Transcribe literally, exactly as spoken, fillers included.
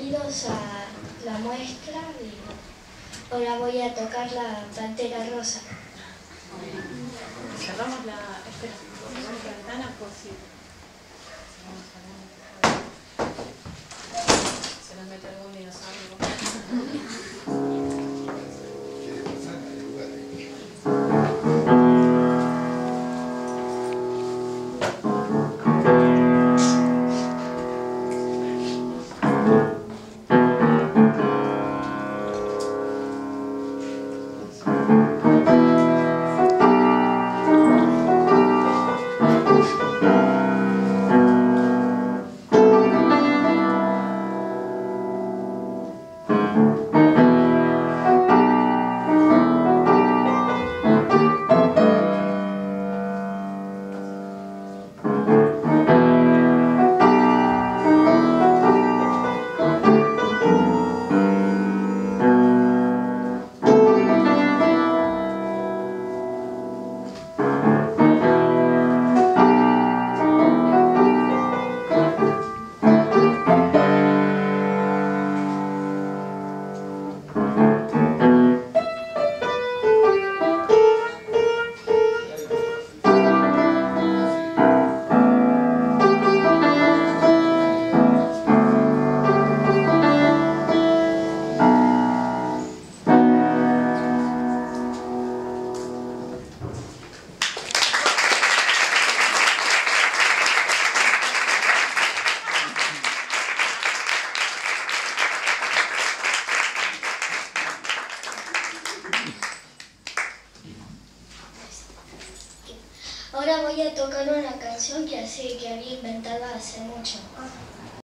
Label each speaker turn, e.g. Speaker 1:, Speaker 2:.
Speaker 1: bienvenidos a la muestra y ahora voy a tocar la Pantera Rosa.
Speaker 2: Cerramos la, espera, cerramos la ventana por si se nos mete algún dinosaurio.
Speaker 1: Ahora voy a tocar una canción que así que había inventado hace mucho.